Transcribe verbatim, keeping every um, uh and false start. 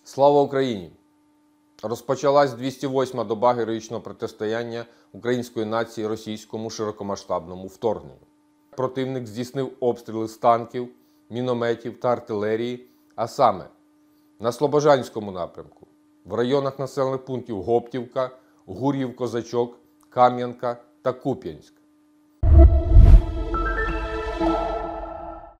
Слава Україні! Розпочалась двісті восьма доба героїчного протистояння української нації російському широкомасштабному вторгненню. Противник здійснив обстріли з танків, мінометів та артилерії, а саме на Слобожанському напрямку, в районах населених пунктів Гоптівка, Гур'їв-Козачок, Кам'янка та Куп'янськ.